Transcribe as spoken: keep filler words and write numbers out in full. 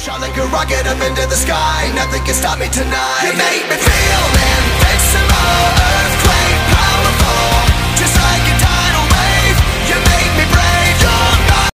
Shot like a rocket up into the sky, nothing can stop me tonight. You make me feel